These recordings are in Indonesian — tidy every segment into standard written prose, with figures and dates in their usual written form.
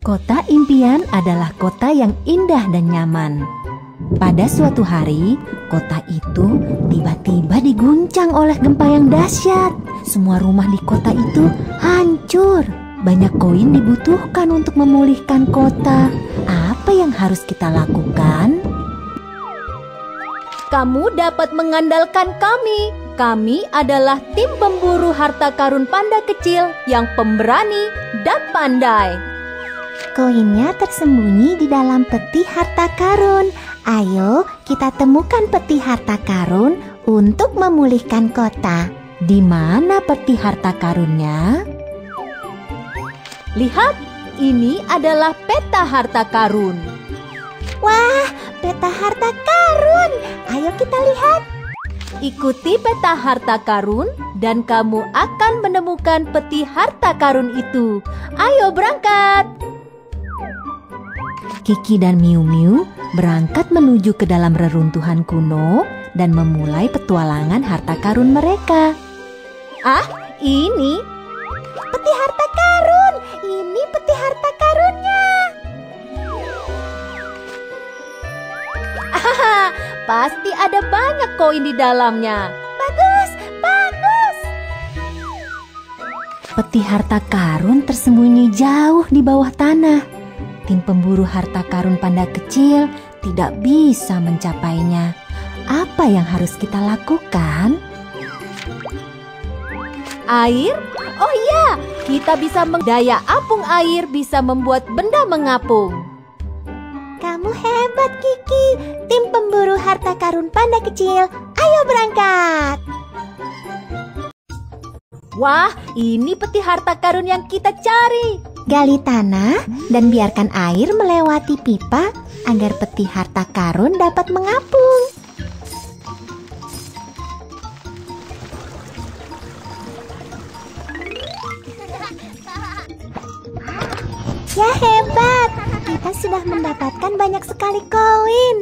Kota impian adalah kota yang indah dan nyaman. Pada suatu hari, kota itu tiba-tiba diguncang oleh gempa yang dahsyat. Semua rumah di kota itu hancur. Banyak koin dibutuhkan untuk memulihkan kota. Apa yang harus kita lakukan? Kamu dapat mengandalkan kami. Kami adalah tim pemburu harta karun panda kecil yang pemberani dan pandai. Koinnya tersembunyi di dalam peti harta karun. Ayo kita temukan peti harta karun untuk memulihkan kota. Di mana peti harta karunnya? Lihat, ini adalah peta harta karun. Wah, peta harta karun. Ayo kita lihat. Ikuti peta harta karun dan kamu akan menemukan peti harta karun itu. Ayo berangkat. Kiki dan Miu Miu berangkat menuju ke dalam reruntuhan kuno dan memulai petualangan harta karun mereka. Ah, ini Peti harta karun. Ini peti harta karunnya. pasti ada banyak koin di dalamnya. Bagus, bagus. Peti harta karun tersembunyi jauh di bawah tanah. Tim pemburu harta karun panda kecil tidak bisa mencapainya. Apa yang harus kita lakukan? Air? Oh iya, kita bisa daya apung air bisa membuat benda mengapung. Kamu hebat, Kiki. Tim pemburu harta karun panda kecil, ayo berangkat. Wah, ini peti harta karun yang kita cari. Gali tanah dan biarkan air melewati pipa agar peti harta karun dapat mengapung. Ya hebat, kita sudah mendapatkan banyak sekali koin.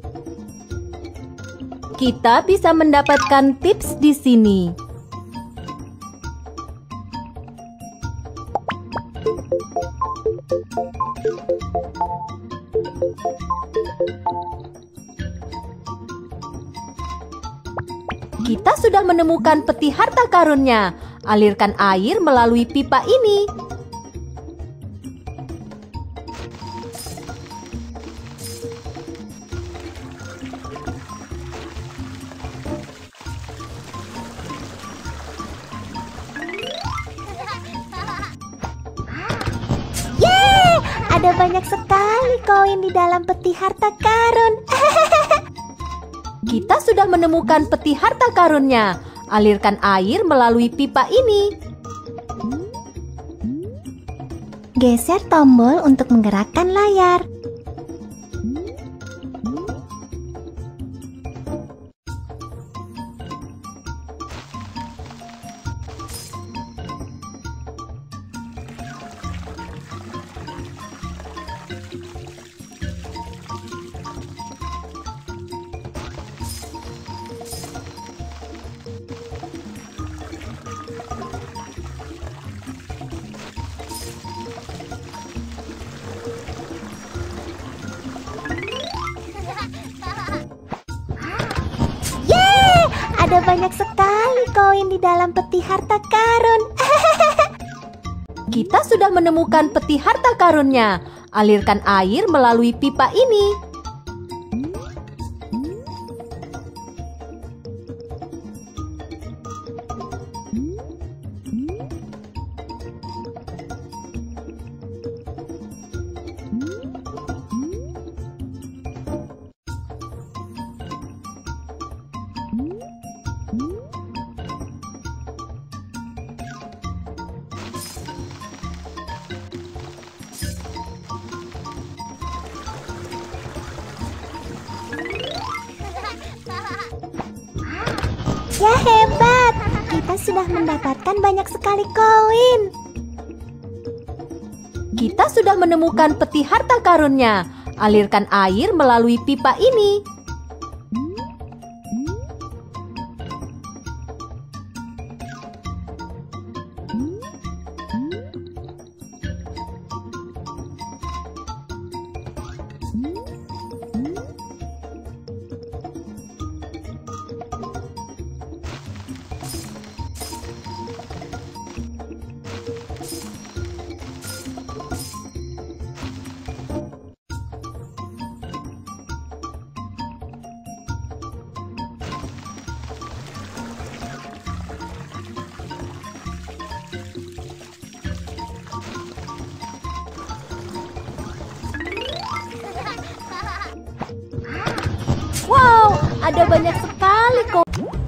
Kita bisa mendapatkan tips di sini. Kita sudah menemukan peti harta karunnya. Alirkan air melalui pipa ini. Yeay, ada banyak sekali koin di dalam peti harta karun. Kita sudah menemukan peti harta karunnya. Alirkan air melalui pipa ini. Geser tombol untuk menggerakkan layar. Ada banyak sekali koin di dalam peti harta karun. Kita sudah menemukan peti harta karunnya. Alirkan air melalui pipa ini. Ya hebat, kita sudah mendapatkan banyak sekali koin. Kita sudah menemukan peti harta karunnya. Alirkan air melalui pipa ini. ada banyak sekali koin.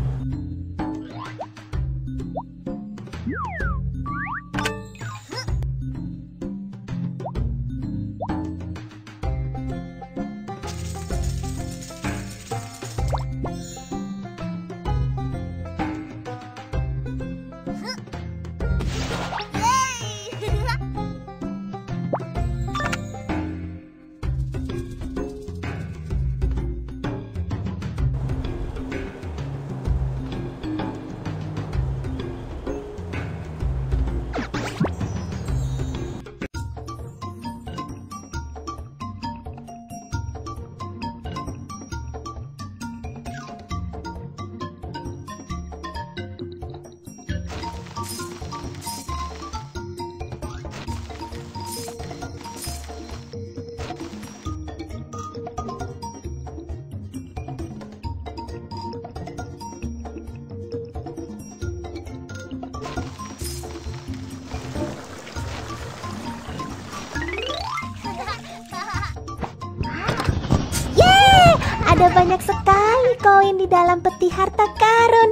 Ada banyak sekali koin di dalam peti harta karun.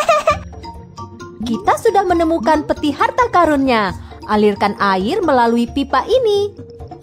Kita sudah menemukan peti harta karunnya. Alirkan air melalui pipa ini.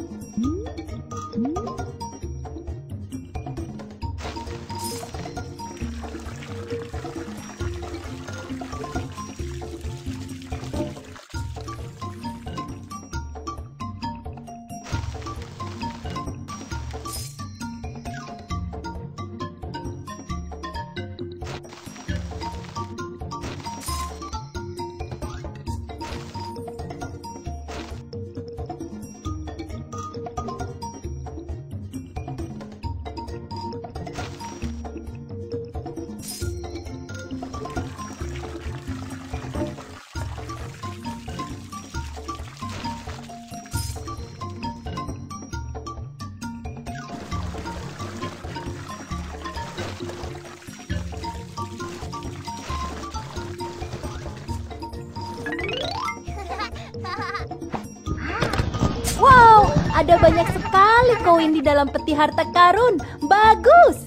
Wow, ada banyak sekali koin di dalam peti harta karun. Bagus!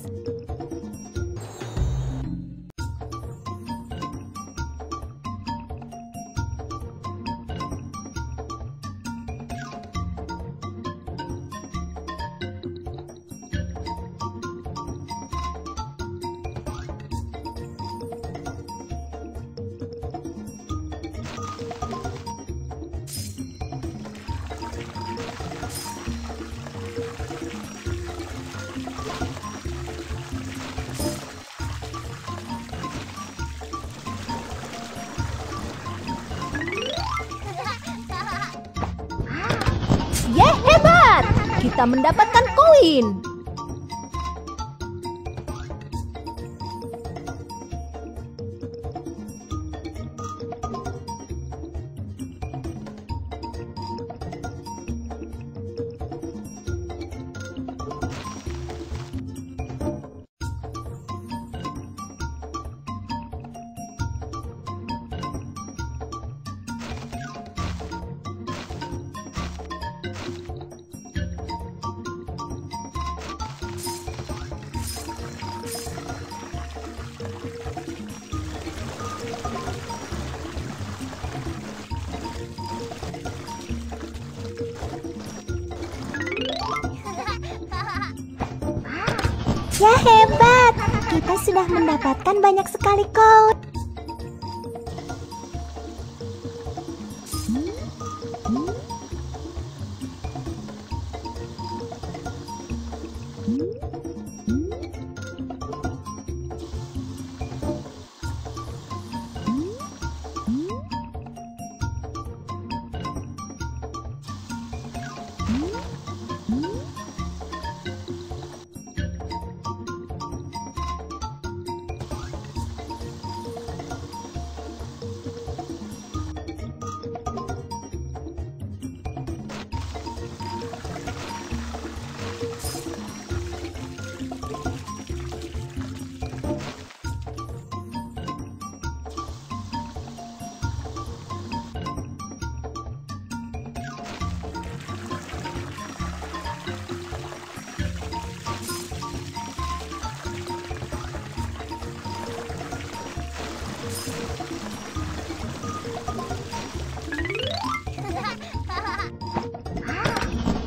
Ye, hebat! Kita mendapatkan koin. Ya hebat, kita sudah mendapatkan banyak sekali koin.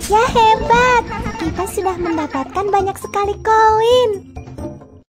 Ya hebat, kita sudah mendapatkan banyak sekali koin.